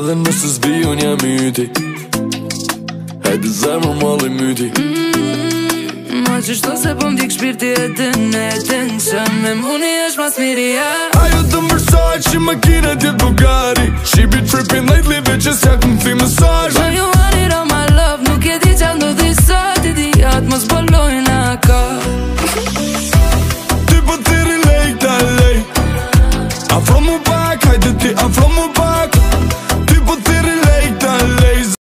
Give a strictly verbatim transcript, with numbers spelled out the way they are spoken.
dhe nëse s'bi unë jam yti. Hajde zemër malli myti. mm, Ma qështu se po m'dik shpirti e dën e dën që me muni është mas miria. Ajo të mërsoj që makina t'jet Bugatti. She be tripping lately bitches ja këm fi mesazhe. Know you want it all my love, nuk e di qa ndodhi sot. Idiot mos bolojna ka. Ty po ti relate, I lay. Afro mu pak, hajde ti afro mu